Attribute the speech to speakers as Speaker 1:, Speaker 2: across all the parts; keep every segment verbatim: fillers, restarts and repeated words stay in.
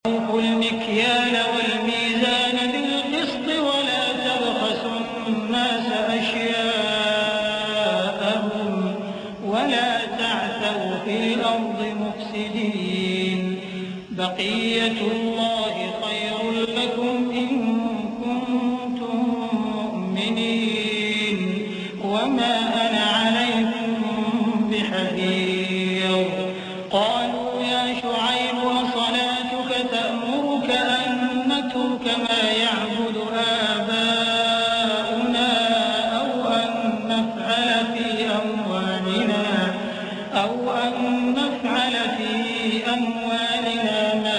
Speaker 1: المكيال والميزان بالقسط ولا تبخسوا الناس أشياءهم ولا تعثوا في الأرض مفسدين بقية الله خير لكم إن كنتم مؤمنين وما أنا عليكم بحفيظ قالوا يا شعيب وصلاتك تأمرك أن نترك ما يعبد آباؤنا أو أن نفعل في أموالنا أو أن نفعل في أموالنا ما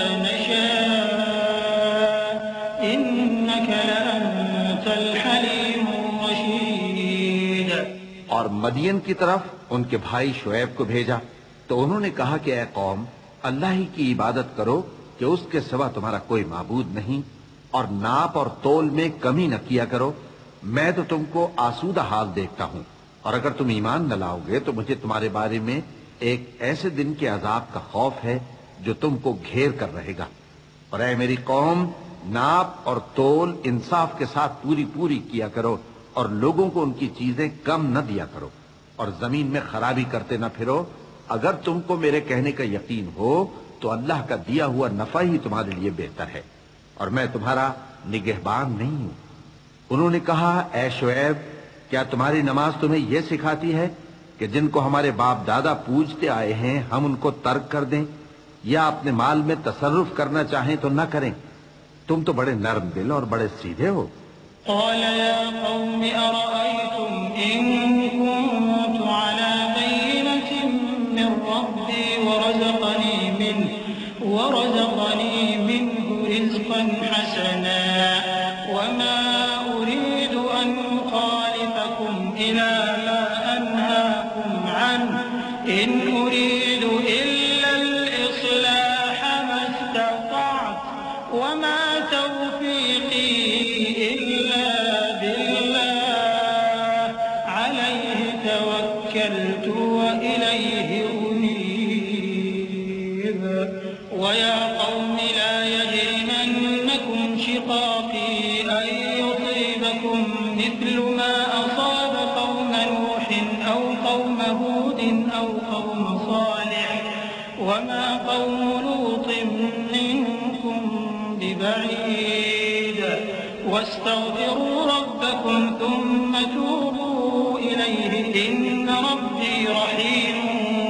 Speaker 1: نشاء إنك لأنت الحليم الرشيد.
Speaker 2: اور مدین کی طرف ان کے بھائی شعیب کو بھیجا تو انہوں نے کہا کہ اے قوم اللہ ہی کی عبادت کرو کہ اس کے سوا تمہارا کوئی معبود نہیں اور ناپ اور تول میں کمی نہ کیا کرو میں تو تم کو آسودہ حال دیکھتا ہوں اور اگر تم ایمان نہ لاؤ گے تو مجھے تمہارے بارے میں ایک ایسے دن کے عذاب کا خوف ہے جو تم کو گھیر کر رہے گا اور اے میری قوم ناپ اور تول انصاف کے ساتھ پوری پوری کیا کرو اور لوگوں کو ان کی چیزیں کم نہ دیا کرو اور زمین میں خرابی کرتے نہ پھرو اگر تم کو میرے کہنے کا یقین ہو تو اللہ کا دیا ہوا نفع ہی تمہارے لیے بہتر ہے اور میں تمہارا نگہبان نہیں ہوں. انہوں نے کہا اے شعیب کیا تمہاری نماز تمہیں یہ سکھاتی ہے کہ جن کو ہمارے باپ دادا پوجتے آئے ہیں ہم ان کو ترک کر دیں یا اپنے مال میں تصرف کرنا چاہیں تو نہ کریں؟ تم تو بڑے نرم دل اور بڑے سیدھے ہو.
Speaker 1: قال يا قوم أرأيتم إن كنت على بينة من ربي ورزقني منه ورزقني منه رزقا حسنا وما أريد أن أخالفكم إلى ما أنهاكم عنه إن أريد إلا الإصلاح ما استطعت وما توفيقي إلا بالله عليه توكلت وإليه أنيب. ويا قوم لا يجرمنكم شقاقي أن يصيبكم مثل ما أصاب قوم نوح أو قوم هود أو قوم صالح وما قوم لوط منكم ببعيد واستغفروا ربكم ثم توبوا إليه إن ربي رحيم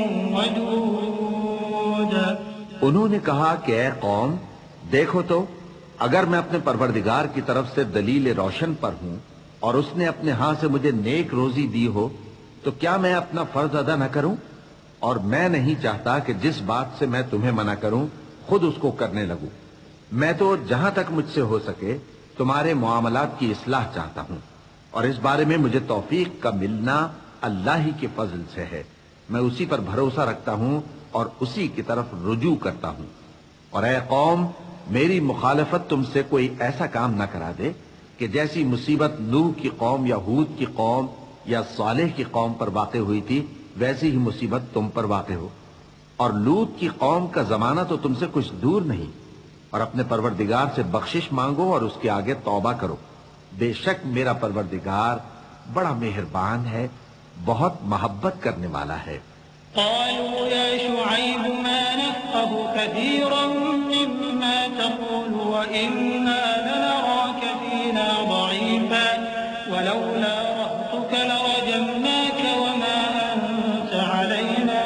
Speaker 1: ودود.
Speaker 2: انہوں نے کہا کہ اے قوم دیکھو تو اگر میں اپنے پروردگار کی طرف سے دلیل روشن پر ہوں اور اس نے اپنے ہاں سے مجھے نیک روزی دی ہو تو کیا میں اپنا فرض ادا نہ کروں؟ اور میں نہیں چاہتا کہ جس بات سے میں تمہیں منع کروں خود اس کو کرنے لگوں. میں تو جہاں تک مجھ سے ہو سکے تمہارے معاملات کی اصلاح چاہتا ہوں اور اس بارے میں مجھے توفیق کا ملنا اللہ ہی کے فضل سے ہے. میں اسی پر بھروسہ رکھتا ہوں اور اسی کی طرف رجوع کرتا ہوں. اور اے قوم میری مخالفت تم سے کوئی ایسا کام نہ کرا دے کہ جیسی مصیبت نوح کی قوم یا ہود کی قوم یا صالح کی قوم پر واقع ہوئی تھی ویسی ہی مصیبت تم پر واقع ہو. اور لوط کی قوم کا زمانہ تو تم سے کچھ دور نہیں. اور اپنے پروردگار سے بخشش مانگو اور اس کے آگے توبہ کرو. بے شک میرا پروردگار بڑا مہربان ہے بہت محبت کرنے والا ہے.
Speaker 1: قالوا يا شعيب ما نفقه كثيرا مما تقول وإنا لنراك فينا ضعيفا ولولا رهطك لرجمناك وما أنت علينا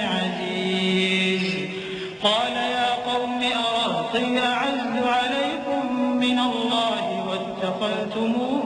Speaker 1: بعزيز. قال يا قوم أرهطي أعز عليكم من الله واتخذتموه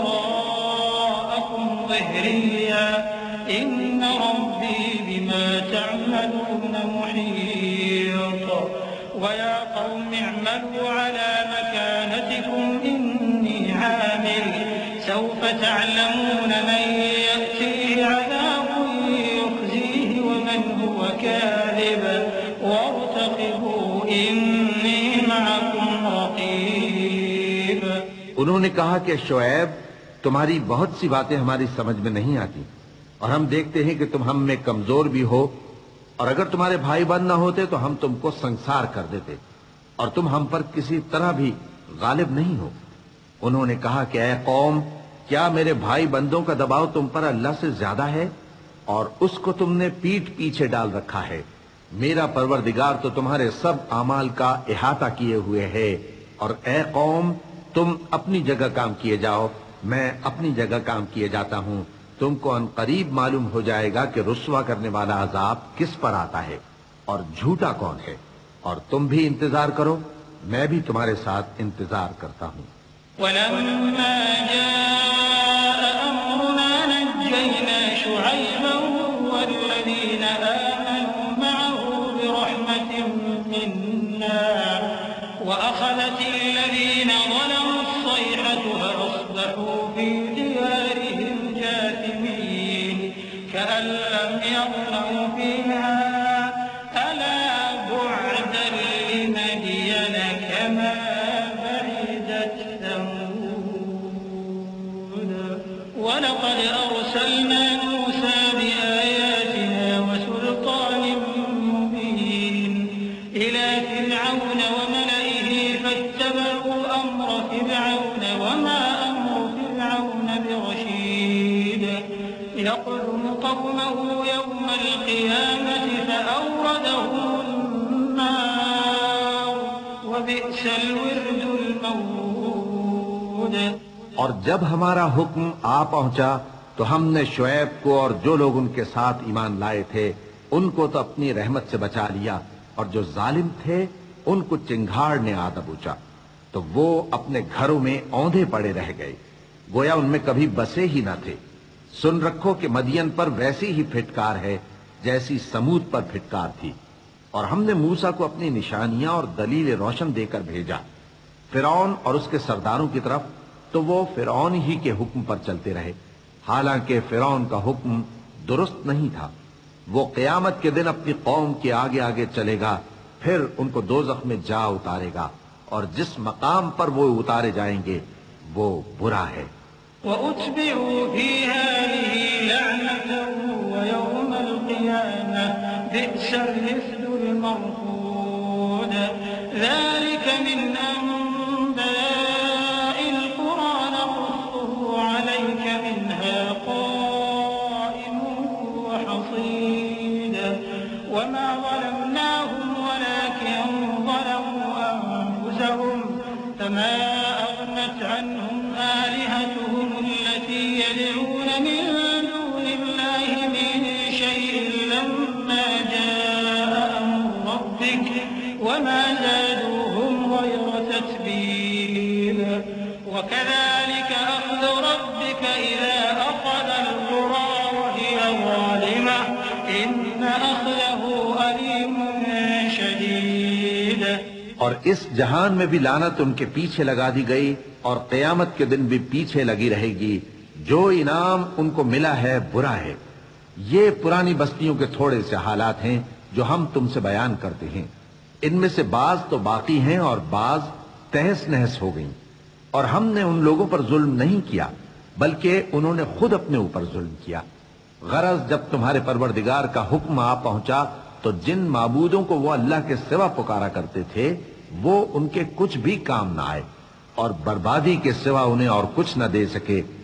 Speaker 1: وراءكم ظهريا إن ربي بما تعملون محيط. ويا قوم اعملوا على مكانتكم إني عامل سوف تعلمون من يأتيه عذاب يخزيه ومن هو كاذب وارتقبوا إني معكم رقيب.
Speaker 2: انہوں نے کہا کہ شعیب تمہاری بہت سی باتیں ہماری سمجھ میں نہیں آتی اور ہم دیکھتے ہیں کہ تم ہم میں کمزور بھی ہو اور اگر تمہارے بھائی بہن نہ ہوتے تو ہم تم کو سنسار کر دیتے اور تم ہم پر کسی طرح بھی غالب نہیں ہو۔ انہوں نے کہا کہ اے قوم، کیا میرے بھائی بندوں کا دباؤ تم پر اللہ سے زیادہ ہے اور اس کو تم نے پیٹھ پیچھے ڈال رکھا ہے؟ میرا پروردگار تو تمہارے سب اعمال کا احاطہ کیے ہوئے ہے۔ اور اے قوم، تم اپنی جگہ کام کیے جاؤ، میں اپنی جگہ کام کیے جاتا ہوں۔ تم کو ان قریب معلوم ہو جائے گا کہ رسوا کرنے والا عذاب کس پر آتا ہے اور جھوٹا کون ہے۔ اور تم بھی انتظار کرو، میں بھی تمہارے ساتھ انتظار کرتا ہوں۔
Speaker 1: وَلَمَّا جَاءَ أَمْرُنَا نَجَّيْنَا شُعَيْبًا وَالَّذِينَ آمَنُوا مَعَهُ بِرَحْمَةٍ مِّنَّا وَأَخَذَتِ الَّذِينَ ظَلَمُوا الصَّيْحَةُ فَأَصْبَحُوا فِي دِيَارِهِمْ جَاثِمِينَ كَأَن لَّمْ يَغْنَوْا فِيهَا أَلَا بُعْدًا لِّمَدْيَنَ كَمَا بَعِدَتْ ثَمُودُ وَلَقَدْ أَرْسَلْنَا مُوسَىٰ بِآيَاتِنَا وَسُلْطَانٍ مُّبِينٍ إِلَىٰ فِرْعَوْنَ وَمَلَئِهِ فَاتَّبَعُوا أَمْرَ فِرْعَوْنَ وَمَا أَمْرُ فِرْعَوْنَ بِرَشِيدٍ يَقْدُمُ قَوْمَهُ يَوْمَ الْقِيَامَةِ فَأَوْرَدَهُمُ النَّارَ وَبِئْسَ الْوِرْدُ الْمَوْرُودُ۔
Speaker 2: اور جب ہمارا حکم آ پہنچا تو ہم نے شعیب کو اور جو لوگ ان کے ساتھ ایمان لائے تھے ان کو تو اپنی رحمت سے بچا لیا، اور جو ظالم تھے ان کو چنگھاڑ نے آ دبوچا، تو وہ اپنے گھروں میں اوندھے پڑے رہ گئے، گویا ان میں کبھی بسے ہی نہ تھے۔ سن رکھو کہ مدین پر ویسی ہی پھٹکار ہے جیسی سمود پر پھٹکار تھی، اور ہم نے موسیٰ کو اپنی نشانیاں اور دلیل روشن دے کر بھیجا فرعون اور اس کے سرداروں کی طرف، تو وہ فرعون ہی کے حکم پر چلتے رہے، حالانکہ فرعون کا حکم درست نہیں تھا۔ وہ قیامت کے دن اپنی قوم کے آگے آگے چلے گا، پھر ان کو دوزخ میں جا اتارے گا، اور جس مقام پر وہ اتارے جائیں گے وہ برا ہے۔
Speaker 1: وَأُتْبِعُوا فِي هَٰذِهِ لَعْنَةً وَيَوْمَ الْقِيَامَةِ بِئْسَ الرِّفْدُ الْمَرْفُودُ ذَٰلِكَ مِنْ أَنبَاءِ الْقُرَىٰ نَقُصُّهُ عَلَيْكَ مِنْهَا قَائِمٌ وَحَصِيدٌ وَمَا ظَلَمْنَاهُمْ وَلَٰكِن ظَلَمُوا أَنفُسَهُمْ فَمَا أَغْنَتْ عَنْهُمْ آلِهَتُهُمُ الَّتِي يَدْعُونَ مِن دُونِ اللَّهِ مِن شَيْءٍ لَّمَّا جَاءَ أَمْرُ رَبِّكَ وَمَا زَادُوهُمْ غَيْرَ تَتْبِيبٍ وَكَذَٰلِكَ أَخْذُ رَبِّكَ إِذَا أَخَذَ الْقُرَىٰ وَهِيَ ظَالِمَةٌ إِنَّ أَخْذَهُ أَلِيمٌ شَدِيدٌ۔
Speaker 2: اور اس جہان میں بھی لعنت ان کے پیچھے لگا دی گئی، اور قیامت کے دن بھی پیچھے لگی رہے گی۔ جو انعام ان کو ملا ہے برا ہے۔ یہ پرانی بستیوں کے تھوڑے سے حالات ہیں جو ہم تم سے بیان کرتے ہیں، ان میں سے بعض تو باقی ہیں اور بعض تہس نہس ہو گئیں۔ اور ہم نے ان لوگوں پر ظلم نہیں کیا بلکہ انہوں نے خود اپنے اوپر ظلم کیا۔ غرض جب تمہارے پروردگار کا حکم آ پہنچا تو جن معبودوں کو وہ اللہ کے سوا پکارا کرتے تھے وہ ان کے کچھ بھی کام نہ آئے، اور بربادی کے سوا انہیں اور کچھ نہ دے سکے۔